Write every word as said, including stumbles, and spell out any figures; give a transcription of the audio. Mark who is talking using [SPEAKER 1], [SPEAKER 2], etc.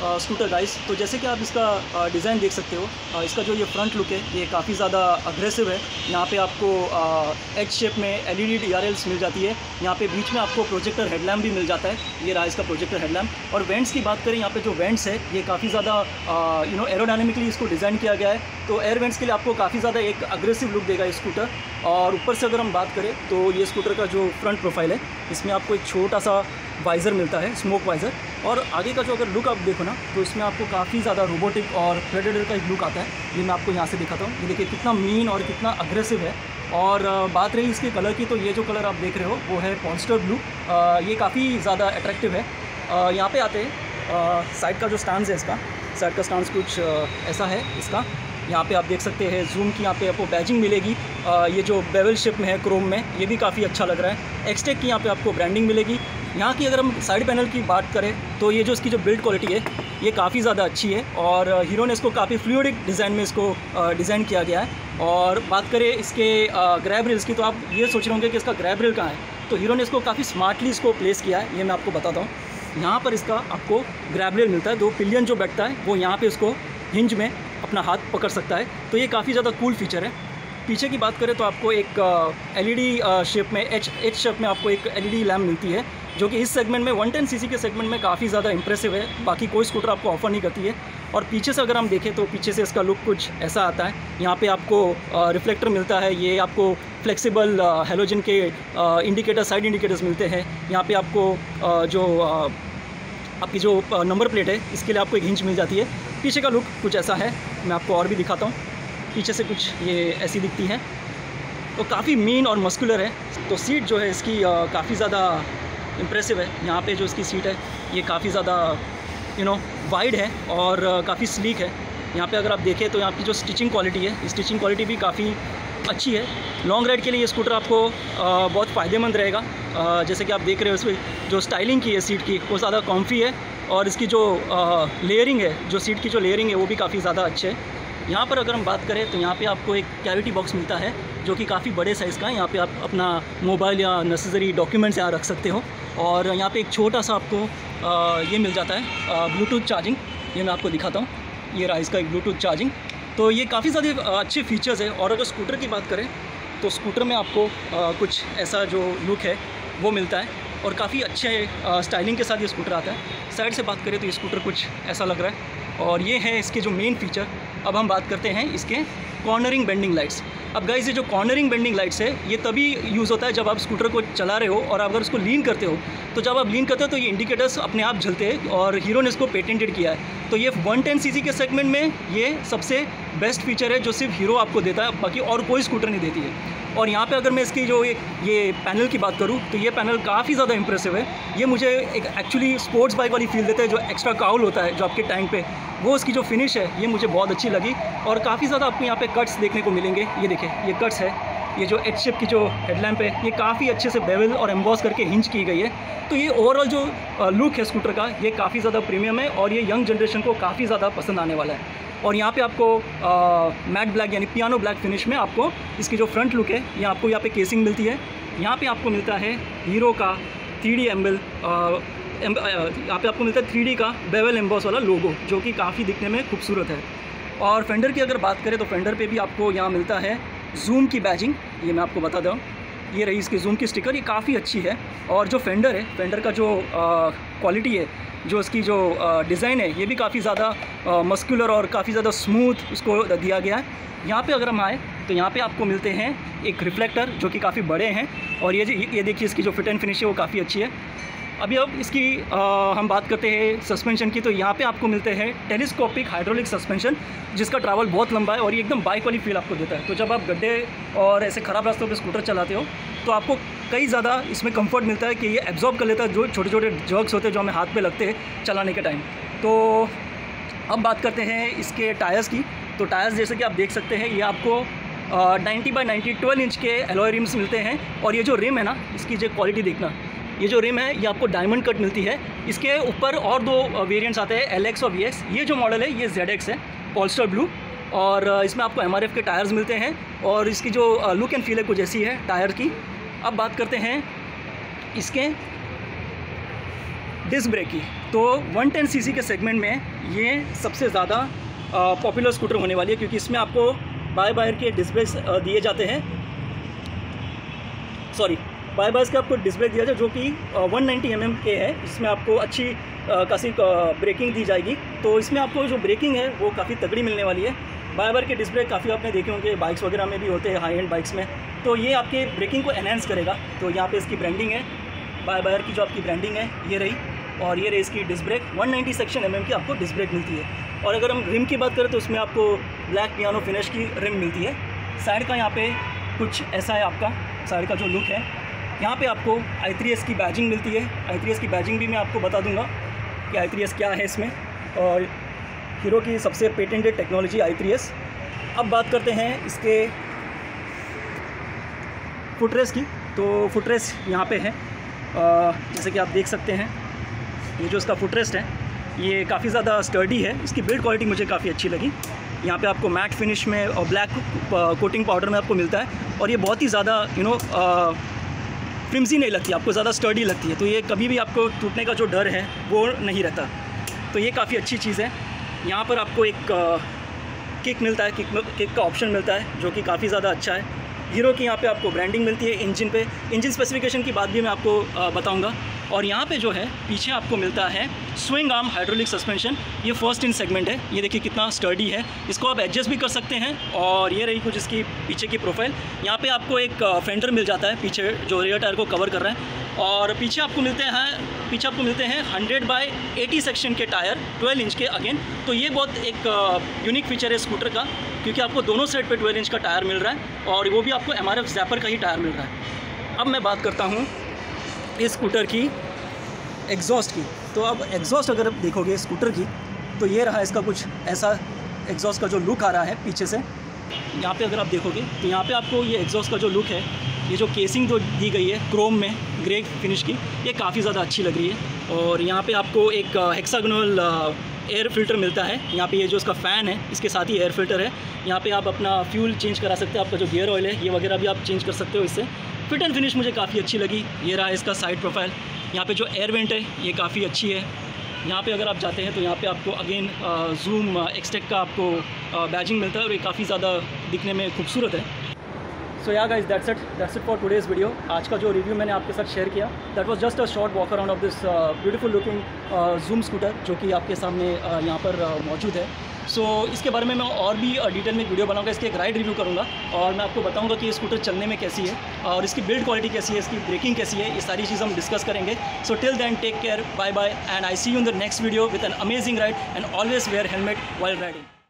[SPEAKER 1] Scooter guys. तो जैसे कि आप इसका डिज़ाइन देख सकते हो, इसका जो ये फ्रंट लुक है ये काफ़ी ज़्यादा अग्रेसिव है। यहाँ पे आपको एच शेप में एलईडी डीआरएल्स मिल जाती है। यहाँ पे बीच में आपको प्रोजेक्टर हेडलैम्प भी मिल जाता है। ये रहा इसका प्रोजेक्टर हेडलैम्प। और वेंट्स की बात करें, यहाँ पे जो वेंट्स है ये काफ़ी ज़्यादा यू नो एरोडायनेमिकली इसको डिज़ाइन किया गया है। तो एयर वेंट्स के लिए आपको काफ़ी ज़्यादा एक अग्रेसिव लुक देगा ये स्कूटर। और ऊपर से अगर हम बात करें तो ये स्कूटर का जो फ्रंट प्रोफाइल है इसमें आपको एक छोटा सा वाइज़र मिलता है, स्मोक वाइज़र। और आगे का जो अगर लुक आप देखो ना तो इसमें आपको काफ़ी ज़्यादा रोबोटिक और प्रेडेटर का एक लुक आता है। ये मैं आपको यहाँ से दिखाता हूँ। ये देखिए कितना मीन और कितना अग्रेसिव है। और बात रही इसके कलर की, तो ये जो कलर आप देख रहे हो वो है पॉल्स्टर ब्लू। ये काफ़ी ज़्यादा अट्रैक्टिव है। यहाँ पे आते हैं साइड का जो स्टांस है, इसका साइड का स्टांस कुछ ऐसा है इसका। यहाँ पे आप देख सकते हैं जूम की यहाँ पे आपको बैजिंग मिलेगी। आ, ये जो बेवल शेप में है क्रोम में, ये भी काफ़ी अच्छा लग रहा है। एक्सटेक की यहाँ पे आपको ब्रांडिंग मिलेगी। यहाँ की अगर हम साइड पैनल की बात करें तो ये जो इसकी जो बिल्ड क्वालिटी है ये काफ़ी ज़्यादा अच्छी है। और हीरो ने इसको काफ़ी फ्लूइडिक डिज़ाइन में इसको डिज़ाइन किया गया है। और बात करें इसके ग्रैब रेल्स की, तो आप ये सोच रहे होंगे कि इसका ग्रैब रेल कहाँ है। तो हीरो ने इसको काफ़ी स्मार्टली इसको प्लेस किया है, ये मैं आपको बताता हूँ। यहाँ पर इसका आपको ग्रैब रेल मिलता है। दो पिलियन जो बैठता है वो यहाँ पर इसको हिंज में अपना हाथ पकड़ सकता है। तो ये काफ़ी ज़्यादा कूल फीचर है। पीछे की बात करें तो आपको एक एलईडी शेप में एच एच शेप में आपको एक एलईडी लैम्प मिलती है, जो कि इस सेगमेंट में वन टेन सीसी के सेगमेंट में काफ़ी ज़्यादा इंप्रेसिव है। बाकी कोई स्कूटर आपको ऑफर नहीं करती है। और पीछे से अगर हम देखें तो पीछे से इसका लुक कुछ ऐसा आता है। यहाँ पे आपको रिफ्लेक्टर मिलता है। ये आपको फ्लेक्सिबल हेलोजन के इंडिकेटर, साइड इंडिकेटर्स मिलते हैं। यहाँ पे आपको जो आपकी जो नंबर प्लेट है इसके लिए आपको एक हिंज मिल जाती है। पीछे का लुक कुछ ऐसा है, मैं आपको और भी दिखाता हूँ। पीछे से कुछ ये ऐसी दिखती है। तो काफ़ी मीन और मस्कुलर है। तो सीट जो है इसकी काफ़ी ज़्यादा इम्प्रेसिव है। यहाँ पे जो इसकी सीट है ये काफ़ी ज़्यादा यू नो वाइड है और काफ़ी स्लीक है। यहाँ पे अगर आप देखें तो यहाँ की जो स्टिचिंग क्वालिटी है, स्टिचिंग क्वालिटी भी काफ़ी अच्छी है। लॉन्ग राइड के लिए ये स्कूटर आपको आ, बहुत फ़ायदेमंद रहेगा। आ, जैसे कि आप देख रहे हो इसमें जो स्टाइलिंग की है सीट की वो ज़्यादा कॉम्फी है। और इसकी जो लेयरिंग है, जो सीट की जो लेयरिंग है वो भी काफ़ी ज़्यादा अच्छे है। यहाँ पर अगर हम बात करें तो यहाँ पे आपको एक कैविटी बॉक्स मिलता है जो कि काफ़ी बड़े साइज़ का है। यहाँ पे आप अपना मोबाइल या नेसेसरी डॉक्यूमेंट्स यहाँ रख सकते हो। और यहाँ पे एक छोटा सा आपको आ, ये मिल जाता है ब्लूटूथ चार्जिंग। ये मैं आपको दिखाता हूँ। ये रहा इसका एक ब्लूटूथ चार्जिंग। तो ये काफ़ी ज़्यादा अच्छे फीचर्स है। और अगर स्कूटर की बात करें तो स्कूटर में आपको आ, कुछ ऐसा जो लुक है वो मिलता है और काफ़ी अच्छे स्टाइलिंग के साथ ये स्कूटर आता है। साइड से बात करें तो ये स्कूटर कुछ ऐसा लग रहा है। और ये है इसके जो मेन फीचर। अब हम बात करते हैं इसके कॉर्नरिंग बेंडिंग लाइट्स। अब गाइस ये जो कॉर्नरिंग बेंडिंग लाइट्स है ये तभी यूज़ होता है जब आप स्कूटर को चला रहे हो और अगर उसको लीन करते हो। तो जब आप लीन करते हो तो ये इंडिकेटर्स अपने आप जलते हैं और हीरो ने इसको पेटेंटेड किया है। तो ये वन टेन सीसी के सेगमेंट में ये सबसे बेस्ट फीचर है जो सिर्फ हीरो आपको देता है, बाकी और कोई स्कूटर नहीं देती है। और यहाँ पे अगर मैं इसकी जो एक ये पैनल की बात करूँ तो ये पैनल काफ़ी ज़्यादा इंप्रेसिव है। ये मुझे एक एक्चुअली स्पोर्ट्स बाइक वाली फील देता है। जो एक्स्ट्रा काउल होता है जो आपके टैंक पे, वो इसकी जो फिनिश है ये मुझे बहुत अच्छी लगी। और काफ़ी ज़्यादा आपको यहाँ पे कट्स देखने को मिलेंगे। ये देखिए ये कट्स है। ये जो एच शेप की जो हेडलैम्प है ये काफ़ी अच्छे से बेवल और एम्बॉस करके हिंज की गई है। तो ये ओवरऑल जो लुक है स्कूटर का ये काफ़ी ज़्यादा प्रीमियम है और ये यंग जनरेशन को काफ़ी ज़्यादा पसंद आने वाला है। और यहाँ पे आपको मैट ब्लैक यानी पियानो ब्लैक फिनिश में आपको इसकी जो फ्रंट लुक है ये आपको यहाँ पे केसिंग मिलती है। यहाँ पे आपको मिलता है हीरो का थ्री डी एम्बल, यहाँ पे आपको मिलता है थ्री डी का बेवल एम्बॉस वाला लोगो जो कि काफ़ी दिखने में खूबसूरत है। और फेंडर की अगर बात करें तो फेंडर पे भी आपको यहाँ मिलता है जूम की बैजिंग। ये मैं आपको बता दूँ, ये रही इसकी जूम की स्टिकर, ये काफ़ी अच्छी है। और जो फेंडर है, फेंडर का जो क्वालिटी है, जो इसकी जो डिज़ाइन है ये भी काफ़ी ज़्यादा मस्कुलर और काफ़ी ज़्यादा स्मूथ उसको दिया गया है। यहाँ पे अगर हम आए तो यहाँ पे आपको मिलते हैं एक रिफ्लेक्टर जो कि काफ़ी बड़े हैं। और ये ये देखिए इसकी जो फिट एंड फिनिश है वो काफ़ी अच्छी है। अभी अब इसकी आ, हम बात करते हैं सस्पेंशन की। तो यहाँ पे आपको मिलते हैं टेलीस्कोपिक हाइड्रोलिक सस्पेंशन जिसका ट्रैवल बहुत लंबा है और ये एकदम बाइक वाली फील आपको देता है। तो जब आप गड्ढे और ऐसे ख़राब रास्तों पे स्कूटर चलाते हो तो आपको कई ज़्यादा इसमें कंफर्ट मिलता है कि ये एब्जॉर्ब कर लेता है जो छोटे छोटे जर्क्स होते हैं जो हमें हाथ पे लगते हैं चलाने के टाइम। तो अब बात करते हैं इसके टायर्स की। तो टायर्स जैसे कि आप देख सकते हैं ये आपको ninety by ninety twelve inch के एलॉय रिम्स मिलते हैं। और ये जो रिम है ना, इसकी जो क्वालिटी देखना, ये जो रिम है ये आपको डायमंड कट मिलती है। इसके ऊपर और दो वेरिएंट्स आते हैं, एल एक्स और वी एक्स। ये जो मॉडल है ये जेड एक्स है, पॉल्स्टर ब्लू। और इसमें आपको एम आर एफ के टायर्स मिलते हैं और इसकी जो लुक एंड फील है कुछ ऐसी है टायर की। अब बात करते हैं इसके डिस्क ब्रेक की। तो वन टेन सीसी के सेगमेंट में ये सबसे ज़्यादा पॉपुलर स्कूटर होने वाली है, क्योंकि इसमें आपको बाय बायर के डिस्क ब्रेक्स दिए जाते हैं। सॉरी बाय बायर्स के आपको डिस्क ब्रेक दिया जाए जो कि वन नाइंटी एम एम के है। इसमें आपको अच्छी खासी ब्रेकिंग दी जाएगी। तो इसमें आपको जो ब्रेकिंग है वो काफ़ी तगड़ी मिलने वाली है। बाय बायर के डिस्क ब्रेक काफ़ी आपने देखे होंगे बाइक्स वगैरह में भी होते हैं, हाई एंड बाइक्स में। तो ये आपके ब्रेकिंग को एनहांस करेगा। तो यहाँ पे इसकी ब्रांडिंग है, बाय बायर की जो आपकी ब्रांडिंग है ये रही, और ये रही इसकी disc brake. One ninety section M M की आपको डिस्क ब्रेक मिलती है। और अगर हम रिम की बात करें तो उसमें आपको ब्लैक पियानो फिनिश की रिम मिलती है। साइड का यहाँ पे कुछ ऐसा है, आपका साइड का जो लुक है। यहाँ पे आपको आई थ्री एस की बैजिंग मिलती है। आई थ्री एस की बैजिंग भी मैं आपको बता दूंगा कि आई थ्री एस क्या है इसमें, और हीरो की सबसे patented technology I three S. अब बात करते हैं इसके फुटरेस्ट की। तो फुटरेस्ट यहाँ पे है, जैसे कि आप देख सकते हैं ये जो इसका फुटरेस्ट है ये काफ़ी ज़्यादा स्टर्डी है। इसकी बिल्ड क्वालिटी मुझे काफ़ी अच्छी लगी। यहाँ पे आपको मैट फिनिश में और ब्लैक कोटिंग पाउडर में आपको मिलता है, और ये बहुत ही ज़्यादा यू नो फ्लिम्सी नहीं लगती, आपको ज़्यादा स्टर्डी लगती है। तो ये कभी भी आपको टूटने का जो डर है वो नहीं रहता। तो ये काफ़ी अच्छी चीज़ है। यहाँ पर आपको एक किक मिलता है, किक किक का ऑप्शन मिलता है जो कि काफ़ी ज़्यादा अच्छा है। हीरो की यहाँ पे आपको ब्रांडिंग मिलती है इंजन पे। इंजन स्पेसिफिकेशन की बात भी मैं आपको बताऊंगा। और यहाँ पे जो है पीछे आपको मिलता है स्विंग आर्म हाइड्रोलिक सस्पेंशन। ये फर्स्ट इन सेगमेंट है। ये देखिए कितना स्टर्डी है, इसको आप एडजस्ट भी कर सकते हैं। और ये रही कुछ इसकी पीछे की प्रोफाइल। यहाँ पे आपको एक फेंडर मिल जाता है पीछे जो रियर टायर को कवर कर रहा है। और पीछे आपको मिलते हैं पीछे आपको मिलते हैं हंड्रेड बाई एटी सेक्शन के टायर ट्वेल्व इंच के अगेन। तो ये बहुत एक यूनिक फीचर है स्कूटर का, क्योंकि आपको दोनों साइड पे ट्वेल्व इंच का टायर मिल रहा है, और वो भी आपको एम आर एफ ज़ैपर का ही टायर मिल रहा है। अब मैं बात करता हूँ इस स्कूटर की एग्जॉस्ट की। तो अब एग्जॉस्ट अगर आप देखोगे स्कूटर की, तो ये रहा इसका कुछ ऐसा एग्जॉस्ट का जो लुक आ रहा है पीछे से। यहाँ पे अगर आप देखोगे तो यहाँ पे आपको ये एग्जॉस्ट का जो लुक है, ये जो केसिंग जो दी गई है क्रोम में ग्रे फिनिश की, ये काफ़ी ज़्यादा अच्छी लग रही है। और यहाँ पे आपको एक हेक्सागोनल एयर फिल्टर मिलता है। यहाँ पे ये जो इसका फ़ैन है इसके साथ ही एयर फिल्टर है। यहाँ पे आप अपना फ्यूल चेंज करा सकते हैं, आपका जो गियर ऑयल है ये वगैरह भी आप चेंज कर सकते हो इससे। फिट एंड फिनिश मुझे काफ़ी अच्छी लगी। ये रहा इसका साइड प्रोफाइल। यहाँ पे जो एयर वेंट है ये काफ़ी अच्छी है। यहाँ पे अगर आप जाते हैं तो यहाँ पे आपको अगेन जूम एक्सटेक का आपको बैजिंग मिलता है, और ये काफ़ी ज़्यादा दिखने में खूबसूरत है। So yeah guys that's it that's it for today's video. आज का जो रिव्यू मैंने आपके साथ शेयर किया, that was just a short walk around of this beautiful looking Xoom scooter जो कि आपके सामने uh, यहाँ पर uh, मौजूद है। सो so, इसके बारे में मैं और भी डिटेल में वीडियो बनाऊंगा, इसके एक राइड रिव्यू करूंगा, और मैं आपको बताऊंगा कि ये स्कूटर चलने में कैसी है और इसकी बिल्ड क्वालिटी कैसी है, इसकी ब्रेकिंग कैसी है, ये सारी चीज़ हम डिस्कस करेंगे। So till then take care, bye bye, and I see you in the next video with an amazing ride, and always wear helmet while riding.